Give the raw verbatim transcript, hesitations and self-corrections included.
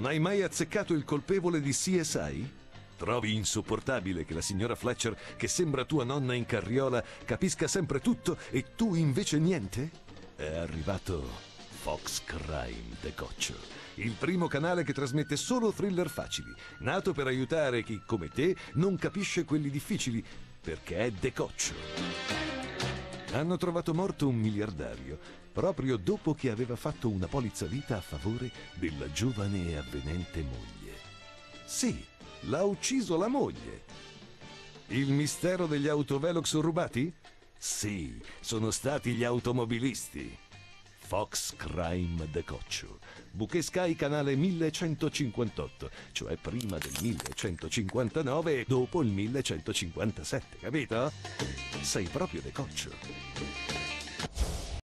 Non hai mai azzeccato il colpevole di C S I? Trovi insopportabile che la signora Fletcher, che sembra tua nonna in carriola, capisca sempre tutto e tu invece niente? È arrivato Fox Crime Decoccio, il primo canale che trasmette solo thriller facili, nato per aiutare chi, come te, non capisce quelli difficili, perché è Decoccio. Hanno trovato morto un miliardario, proprio dopo che aveva fatto una polizza vita a favore della giovane e avvenente moglie. Sì, l'ha ucciso la moglie. Il mistero degli autovelox rubati? Sì, sono stati gli automobilisti. Fox Crime Decoccio. Bouquet Sky canale millecentocinquantotto, cioè prima del millecentocinquantanove e dopo il millecentocinquantasette, capito? Sei proprio Decoccio.